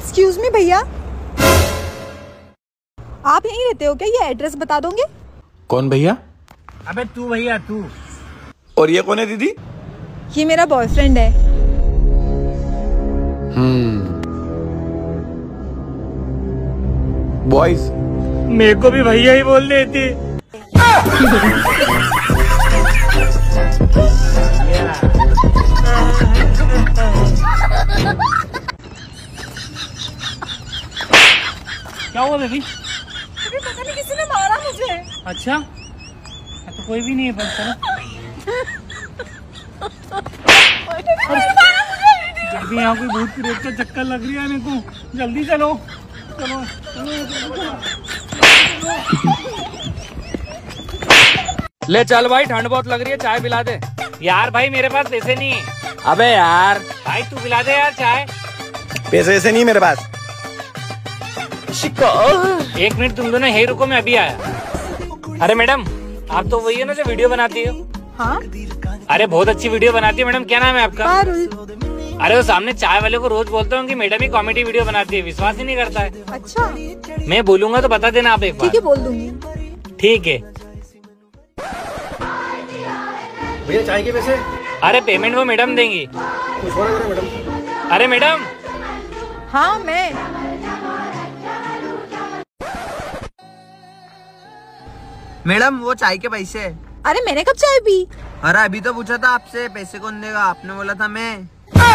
Excuse me भैया, आप यहीं रहते हो क्या? ये एड्रेस बता दोगे? कौन भैया? अबे तू भैया तू। और ये कौन है दीदी? ये मेरा बॉयफ्रेंड है। बॉयज मेरे को भी भैया ही बोल देती। क्या हुआ बेबी? अभी पता नहीं किसी ने मारा मुझे। अच्छा तो कोई भी नहीं है बस जल्दी, यहाँ कोई भूत प्रेत का चक्कर लग रही है मेरे को। जल्दी चलो चलो चलो। ले चल भाई, ठंड बहुत लग रही है, चाय पिला दे। यार भाई मेरे पास पैसे नहीं है। अबे यार भाई तू पिला दे यार चाय। पैसे ऐसे नहीं मेरे पास। एक मिनट तुम दोनों हे रुको, मैं अभी आया। अरे मैडम आप तो वही है ना जो वीडियो बनाती हो? हाँ अरे बहुत अच्छी वीडियो बनाती है मैडम, क्या नाम है आपका? पारुल। अरे वो सामने चाय वाले को रोज बोलता हूँ कि मैडम ही कॉमेडी वीडियो बनाती है, विश्वास ही नहीं करता है। अच्छा मैं बोलूंगा तो बता देना आप एक बार। ठीक है, बोल दूंगी। ठीक है। भैया चाय के पैसे? अरे पेमेंट वो मैडम देंगी। कुछ और करो मैडम। अरे मैडम। हाँ मैं मैडम वो चाय के पैसे। अरे मैंने कब चाय पी? अरे अभी तो पूछा था आपसे पैसे कौन देगा, आपने बोला था मैं।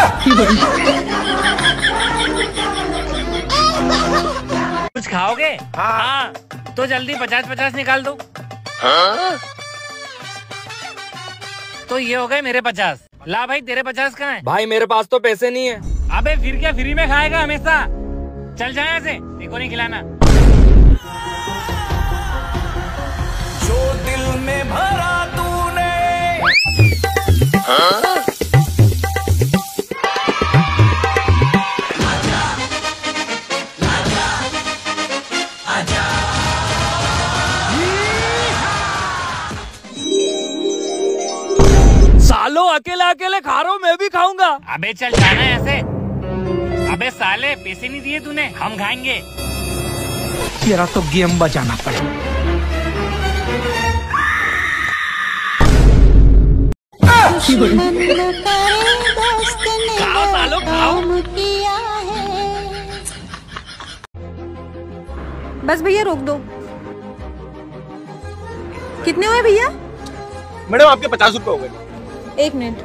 कुछ खाओगे? हाँ तो जल्दी 50-50 निकाल दो। तो ये हो गए मेरे 50। ला भाई तेरे 50 कहाँ है? भाई मेरे पास तो पैसे नहीं है। अबे फिर क्या फ्री में खाएगा हमेशा? चल जाए यहाँ से, देखो नहीं खिलाना। जो दिल में भरा तूने। सालो अकेले अकेले खा रहा हूँ, मैं भी खाऊंगा। अबे चल जाना है ऐसे। अबे साले पैसे नहीं दिए तूने, हम खाएंगे। तेरा तो गेम बचाना पड़ेगा। खाओ सालो खाओ। बस भैया रोक दो। कितने हुए भैया? मैडम आपके 50 रुपए हो गए। एक मिनट।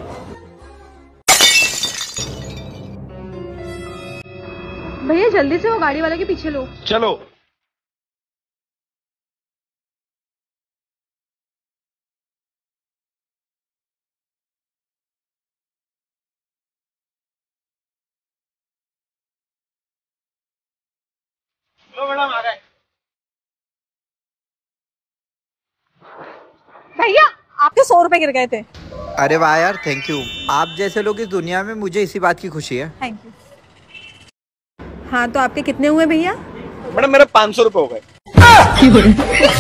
भैया जल्दी से वो गाड़ी वाले के पीछे लो। चलो। मैडम आ गए। भैया आपके 100 रुपए गिर गए थे। अरे वाह यार, थैंक यू। आप जैसे लोग इस दुनिया में, मुझे इसी बात की खुशी है। Thank you. हाँ तो आपके कितने हुए भैया? मैडम मेरे 500 रुपए हो गए।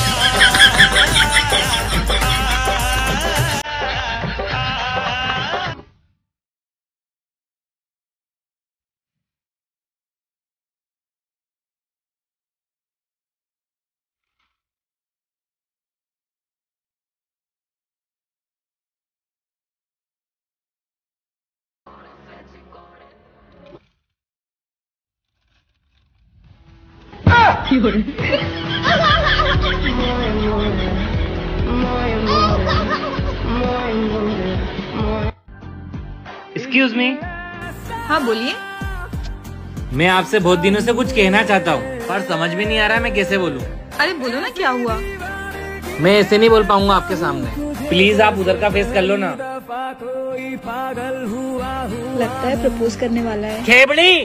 Excuse me. हाँ बोलिए। मैं आपसे बहुत दिनों से कुछ कहना चाहता हूँ पर समझ में नहीं आ रहा मैं कैसे बोलूँ। अरे बोलो ना, क्या हुआ? मैं ऐसे नहीं बोल पाऊंगा आपके सामने। प्लीज आप उधर का फेस कर लो ना। लगता है प्रपोज करने वाला है। खेबड़ी।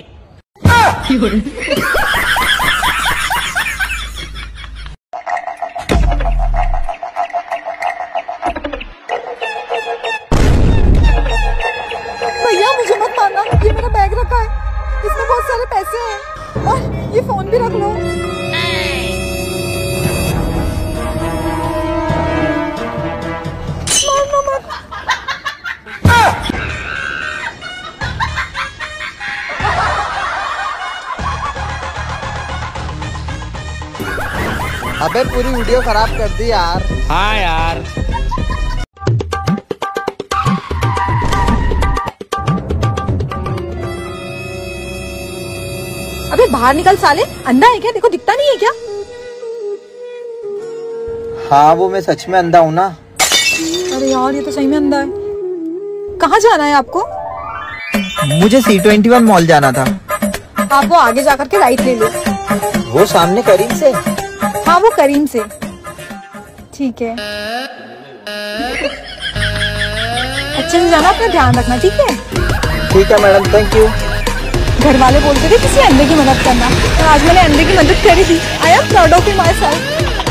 भैया मुझे मत मारना, ये मेरा बैग रखा है, इसमें बहुत सारे पैसे हैं और ये फोन भी रख लो। मारना मत। अबे पूरी वीडियो खराब कर दी यार। हाँ यार। अबे बाहर निकल साले, अंधा है क्या? देखो दिखता नहीं है क्या? हाँ वो मैं सच में अंधा हूँ ना। अरे यार ये तो सही में अंधा है। कहाँ जाना है आपको? मुझे C21 मॉल जाना था। आप वो आगे जाकर के राइट ले लो। वो सामने करीम से। हाँ वो करीम से। ठीक है, अच्छे से जाना, अपना ध्यान रखना, ठीक है? ठीक है मैडम, थैंक यू। घर वाले बोलते थे किसी अंधे की मदद करना, तो आज मैंने अंधे की मदद करी थी। I am proud of myself.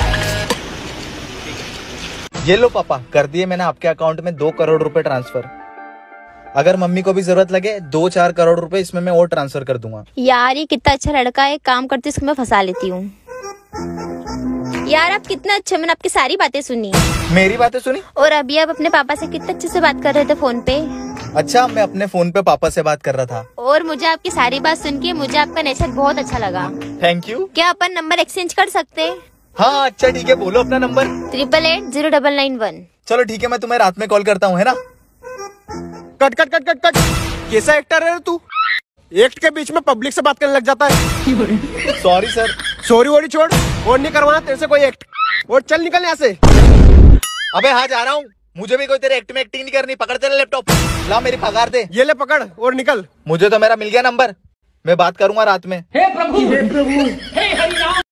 ये लो पापा, कर दिए मैंने आपके अकाउंट में 2 करोड़ रुपए ट्रांसफर। अगर मम्मी को भी जरूरत लगे 2-4 करोड़ रुपए इसमें मैं और ट्रांसफर कर दूंगा। यार ये कितना अच्छा लड़का है, काम करते इसको मैं फंसा लेती हूँ। यार आप कितना अच्छा, मैंने आपकी सारी बातें सुनी। मेरी बातें सुनी? और अभी आप अपने पापा से कितने अच्छे से बात कर रहे थे फोन पे। अच्छा, मैं अपने फोन पे पापा से बात कर रहा था। और मुझे आपकी सारी बात सुन के मुझे आपका नेचर बहुत अच्छा लगा। Thank you. क्या अपन नंबर एक्सचेंज कर सकते? हाँ अच्छा ठीक है, बोलो अपना नंबर। 88809991। चलो ठीक है, मैं तुम्हें रात में कॉल करता हूँ, है ना? Cut cut cut cut cut. कैसा एक्टर है तू? एक्ट के बीच में पब्लिक से बात करने लग जाता है। Sorry sir. सॉरी वोरी छोड़, और नहीं करवाना तेरे से कोई एक्ट। और चल निकल यहाँ से। अबे हाँ जा रहा हूँ, मुझे भी कोई तेरे एक्ट में एक्टिंग नहीं करनी। पकड़ तेरा लैपटॉप, ला मेरी पगार दे। ये ले पकड़ और निकल। मुझे तो मेरा मिल गया नंबर, मैं बात करूंगा रात में। हे प्रभु हे प्रभु हे हरि राम।